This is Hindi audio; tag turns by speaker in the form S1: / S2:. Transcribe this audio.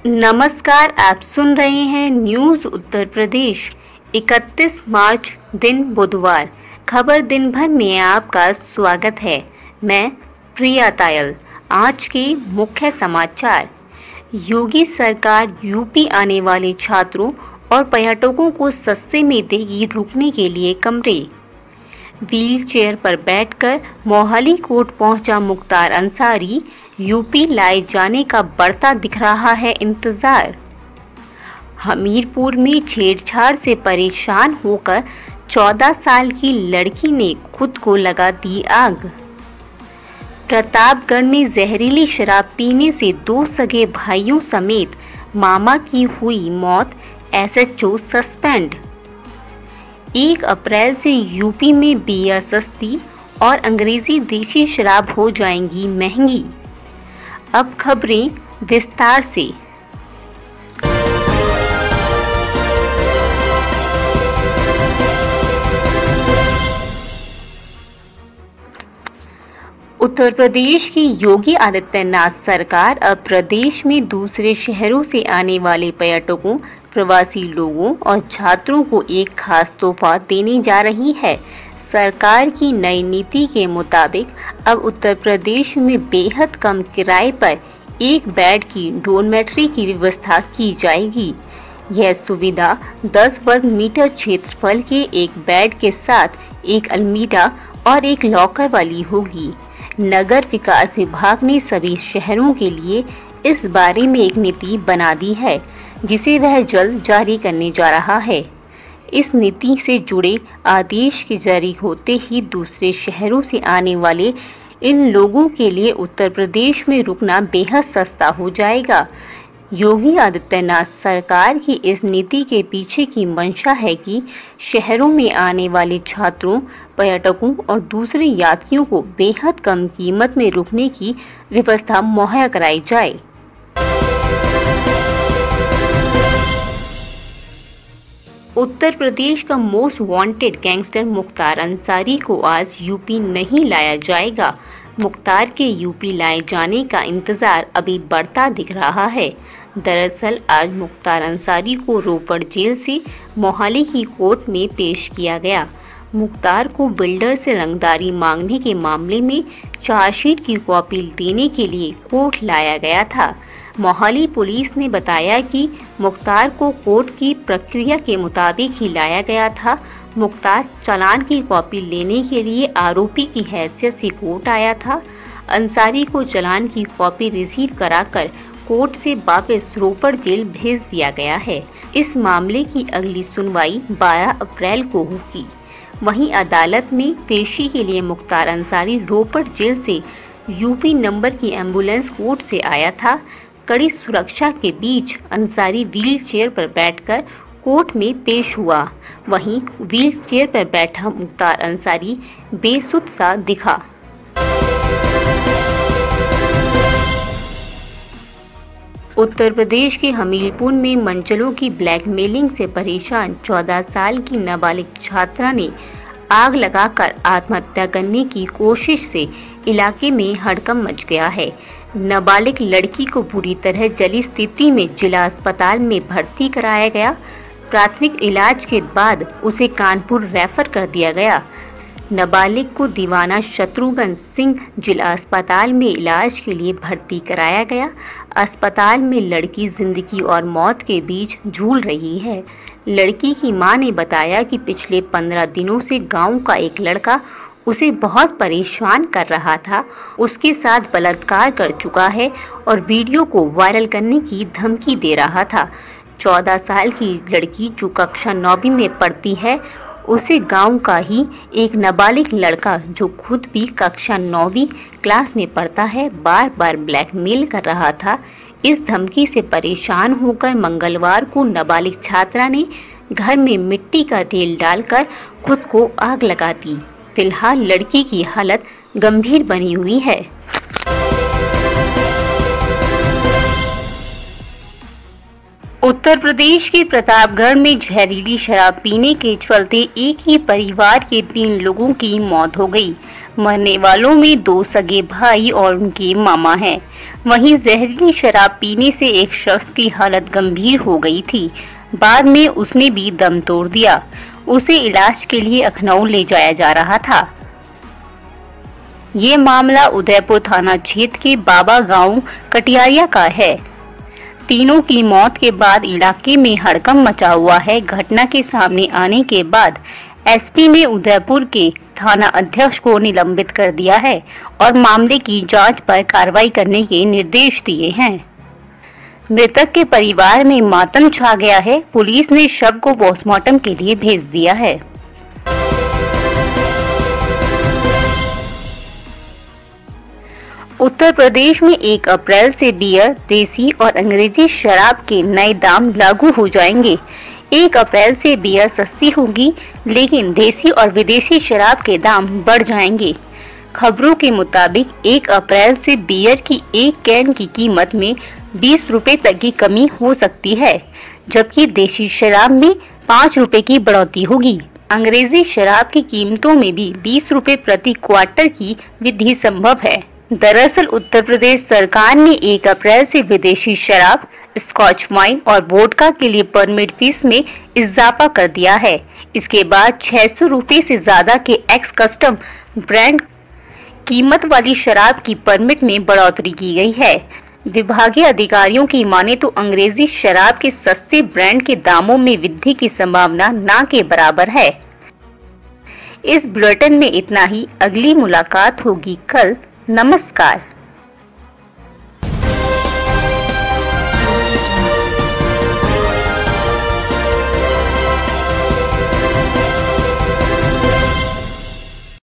S1: नमस्कार, आप सुन रहे हैं न्यूज़ उत्तर प्रदेश। 31 मार्च दिन बुधवार। खबर दिन भर में आपका स्वागत है। मैं प्रिया तायल। आज के मुख्य समाचार। योगी सरकार यूपी आने वाले छात्रों और पर्यटकों को सस्ते में देगी रुकने के लिए कमरे। व्हील चेयर पर बैठकर मोहाली कोर्ट पहुंचा मुख्तार अंसारी। यूपी लाए जाने का बढ़ता दिख रहा है इंतजार। हमीरपुर में छेड़छाड़ से परेशान होकर 14 साल की लड़की ने खुद को लगा दी आग। प्रतापगढ़ में जहरीली शराब पीने से 2 सगे भाइयों समेत मामा की हुई मौत, एसएचओ सस्पेंड। 1 अप्रैल से यूपी में बियर सस्ती और अंग्रेजी देशी शराब हो जाएंगी महंगी। अब खबरें विस्तार से। उत्तर प्रदेश की योगी आदित्यनाथ सरकार अब प्रदेश में दूसरे शहरों से आने वाले पर्यटकों, प्रवासी लोगों और छात्रों को एक खास तोहफा देने जा रही है। सरकार की नई नीति के मुताबिक अब उत्तर प्रदेश में बेहद कम किराए पर 1 बेड की डॉर्मेट्री की व्यवस्था की जाएगी। यह सुविधा 10 वर्ग मीटर क्षेत्रफल के 1 बेड के साथ 1 अलमीरा और 1 लॉकर वाली होगी। नगर विकास विभाग ने सभी शहरों के लिए इस बारे में एक नीति बना दी है, जिसे वह जल्द जारी करने जा रहा है। इस नीति से जुड़े आदेश के जारी होते ही दूसरे शहरों से आने वाले इन लोगों के लिए उत्तर प्रदेश में रुकना बेहद सस्ता हो जाएगा। योगी आदित्यनाथ सरकार की इस नीति के पीछे की मंशा है कि शहरों में आने वाले छात्रों, पर्यटकों और दूसरे यात्रियों को बेहद कम कीमत में रुकने की व्यवस्था मुहैया कराई जाए। उत्तर प्रदेश का most wanted gangster Mukhtar Ansari को आज यूपी नहीं लाया जाएगा। मुख्तार के यूपी लाए जाने का इंतजार अभी बढ़ता दिख रहा है। दरअसल आज मुख्तार अंसारी को रोपड़ जेल से मोहाली की कोर्ट में पेश किया गया। मुख्तार को बिल्डर से रंगदारी मांगने के मामले में चार्जशीट की कॉपी देने के लिए कोर्ट लाया गया था। मोहाली पुलिस ने बताया कि मुख्तार को कोर्ट की प्रक्रिया के मुताबिक ही लाया गया था। मुख्तार चालान की कॉपी लेने के लिए आरोपी की हैसियत से कोर्ट आया था। अंसारी को चालान की कॉपी रिसीव कराकर कोर्ट से वापस रोपड़ जेल भेज दिया गया है। इस मामले की अगली सुनवाई 12 अप्रैल को होगी। वहीं अदालत में पेशी के लिए मुख्तार अंसारी रोपड़ जेल से यूपी नंबर की एम्बुलेंस कोर्ट से आया था। कड़ी सुरक्षा के बीच अंसारी व्हील चेयर पर बैठकर कोर्ट में पेश हुआ। वहीं व्हील चेयर पर बैठा मुख्तार अंसारी बेसुध सा दिखा। उत्तर प्रदेश के हमीरपुर में मंचलों की ब्लैकमेलिंग से परेशान 14 साल की नाबालिग छात्रा ने आग लगाकर आत्महत्या करने की कोशिश से इलाके में हड़कंप मच गया है। नाबालिग लड़की को बुरी तरह जली स्थिति में जिला अस्पताल में भर्ती कराया गया। प्राथमिक इलाज के बाद उसे कानपुर रेफर कर दिया गया। नाबालिग को दीवाना शत्रुघ्न सिंह जिला अस्पताल में इलाज के लिए भर्ती कराया गया। अस्पताल में लड़की जिंदगी और मौत के बीच झूल रही है। लड़की की मां ने बताया कि पिछले 15 दिनों से गांव का एक लड़का उसे बहुत परेशान कर रहा था, उसके साथ बलात्कार कर चुका है और वीडियो को वायरल करने की धमकी दे रहा था। 14 साल की लड़की जो कक्षा 9वीं में पढ़ती है, उसे गांव का ही एक नाबालिग लड़का जो खुद भी कक्षा 9वीं क्लास में पढ़ता है, बार बार ब्लैकमेल कर रहा था। इस धमकी से परेशान होकर मंगलवार को नाबालिग छात्रा ने घर में मिट्टी का तेल डालकर खुद को आग लगा दी। फिलहाल लड़की की हालत गंभीर बनी हुई है। उत्तर प्रदेश के प्रतापगढ़ में जहरीली शराब पीने के चलते एक ही परिवार के 3 लोगों की मौत हो गई। मरने वालों में 2 सगे भाई और उनके मामा हैं। वहीं जहरीली शराब पीने से एक शख्स की हालत गंभीर हो गई थी। बाद में उसने भी दम तोड़ दिया। उसे इलाज के लिए लखनऊ ले जाया जा रहा था। ये मामला उदयपुर थाना क्षेत्र के बाबा गांव कटियारिया का है। तीनों की मौत के बाद इलाके में हड़कंप मचा हुआ है। घटना के सामने आने के बाद एसपी ने उदयपुर के थाना अध्यक्ष को निलंबित कर दिया है और मामले की जांच पर कार्रवाई करने के निर्देश दिए हैं। मृतक के परिवार में मातम छा गया है। पुलिस ने शव को पोस्टमार्टम के लिए भेज दिया है। उत्तर प्रदेश में 1 अप्रैल से बियर, देसी और अंग्रेजी शराब के नए दाम लागू हो जाएंगे। 1 अप्रैल से बियर सस्ती होगी, लेकिन देसी और विदेशी शराब के दाम बढ़ जाएंगे। खबरों के मुताबिक 1 अप्रैल से बियर की एक कैन की कीमत में 20 रुपए तक की कमी हो सकती है, जबकि देसी शराब में 5 रुपए की बढ़ोतरी होगी। अंग्रेजी शराब की कीमतों में भी 20 रुपए प्रति क्वार्टर की वृद्धि संभव है। दरअसल उत्तर प्रदेश सरकार ने 1 अप्रैल से विदेशी शराब, स्कॉच वाइन और वोडका के लिए परमिट फीस में इजाफा कर दिया है। इसके बाद 600 रुपए से ज्यादा के एक्स कस्टम ब्रांड कीमत वाली शराब की परमिट में बढ़ोतरी की गई है। विभागीय अधिकारियों की माने तो अंग्रेजी शराब के सस्ते ब्रांड के दामों में वृद्धि की संभावना न के बराबर है। इस बुलेटिन में इतना ही। अगली मुलाकात होगी कल। नमस्कार।